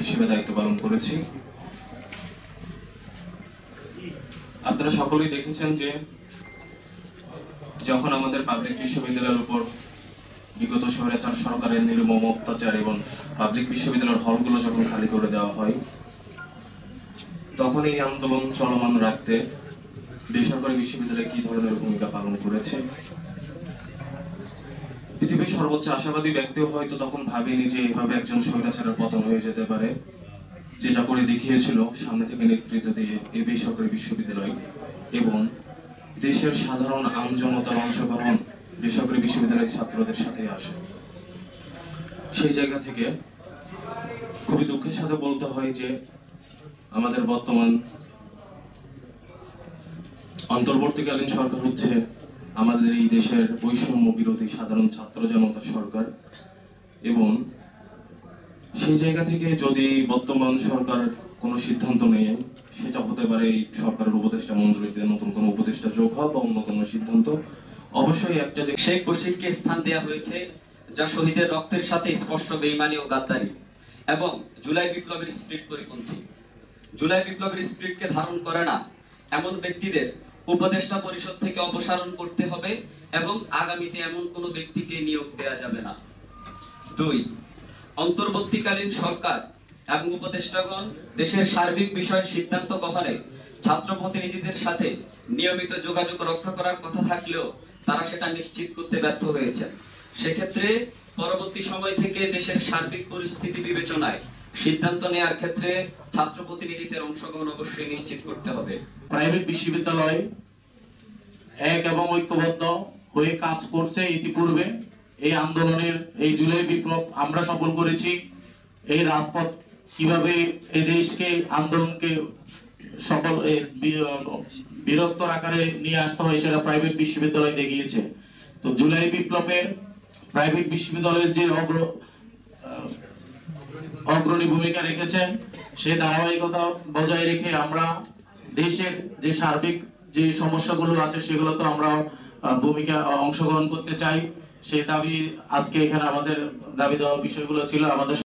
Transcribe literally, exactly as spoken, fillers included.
হিসেবে দায়িত্ব পালন করেছি। আপনারা সকলেই দেখেছেন যে যখন আমাদের পাবলিক বিশ্ববিদ্যালয়ের উপর বিগত স্বৈরাচার সরকারের নির্মম অত্যাচার এবং পাবলিক বিশ্ববিদ্যালয়ের হলগুলো যখন খালি করে দেওয়া হয়, তখন এই আন্দোলন চলমান রাখতে বেসরকারি বিশ্ববিদ্যালয় কি ধরনের ভূমিকা পালন করেছে। পৃথিবীর সর্বোচ্চ আশাবাদী ব্যক্তিও হয়তো তখন ভাবেনি যে এভাবে একজন স্বৈরাচারের পতন হয়ে যেতে পারে। যেটা করে দেখিয়েছিল সামনে থেকে নেতৃত্ব দিয়ে এই বেসরকারি বিশ্ববিদ্যালয় এবং দেশের সাধারণ আমজনতার অংশগ্রহণ বেসরকারি বিশ্ববিদ্যালয়ের ছাত্রদের সাথে আসে। সেই জায়গা থেকে খুবই দুঃখের সাথে বলতে হয় যে আমাদের বর্তমান অন্তর্বর্তীকালীন সরকার হচ্ছে আমাদের এই দেশের বৈষম্য বিরোধী সাধারণ ছাত্র জনতার সরকার, এবং সেই জায়গা থেকে যদি বর্তমান সরকার কোনো সিদ্ধান্ত নেয়, সেটা হতে পারে এই সরকারের উপদেষ্টা মন্ডলীতে নতুন কোনো উপদেষ্টা যোগ হওয়া বা অন্য কোনো সিদ্ধান্ত। অবশ্যই একটা যে শেখ বশিরকে স্থান দেওয়া হয়েছে, যা শহীদের রক্তের সাথে স্পষ্ট বেঈমানি ও গাদ্দারি এবং জুলাই বিপ্লবের স্পিরিট পরিপন্থী। জুলাই বিপ্লবের স্পিরিটকে ধারণ করে না এমন ব্যক্তিদের উপদেষ্টা পরিষদ থেকে অপসারণ করতে হবে এবং আগামীতে এমন কোনো ব্যক্তিকে নিয়োগ দেওয়া যাবে না। দুই, অন্তর্বর্তীকালীন সরকার এবং উপদেষ্টাগণ দেশের সার্বিক বিষয়ে সিদ্ধান্ত গ্রহণে ছাত্র প্রতিনিধিদের সাথে নিয়মিত যোগাযোগ রক্ষা করার কথা থাকলেও তারা সেটা নিশ্চিত করতে ব্যর্থ হয়েছে। সেক্ষেত্রে পরবর্তী সময় থেকে দেশের সার্বিক পরিস্থিতি বিবেচনায় সিদ্ধান্ত নেওয়ার ক্ষেত্রে ছাত্র প্রতিনিধিদের অংশগ্রহণ অবশ্যই নিশ্চিত করতে হবে। প্রাইভেট বিশ্ববিদ্যালয় এক এবং ঐক্যবদ্ধ হয়ে কাজ করছে। ইতিপূর্বে এই আন্দোলনের এই জুলাই বিপ্লব আমরা সফল করেছি। এই রাজপথ কিভাবে এই দেশকে আন্দোলনকে সফল বৃহত্তর আকারে নিয়ে আসতে হয় সেটা প্রাইভেট বিশ্ববিদ্যালয় দেখিয়েছে। তো জুলাই বিপ্লবের প্রাইভেট বিশ্ববিদ্যালয়ের যে অগ্র অগ্রণী ভূমিকা রেখেছেন, সে ধারাবাহিকতা বজায় রেখে আমরা দেশের যে সার্বিক যে সমস্যাগুলো আছে সেগুলো তো আমরা ভূমিকা অংশগ্রহণ করতে চাই। সেই দাবি আজকে এখানে আমাদের দাবি দেওয়া বিষয়গুলো ছিল। আমাদের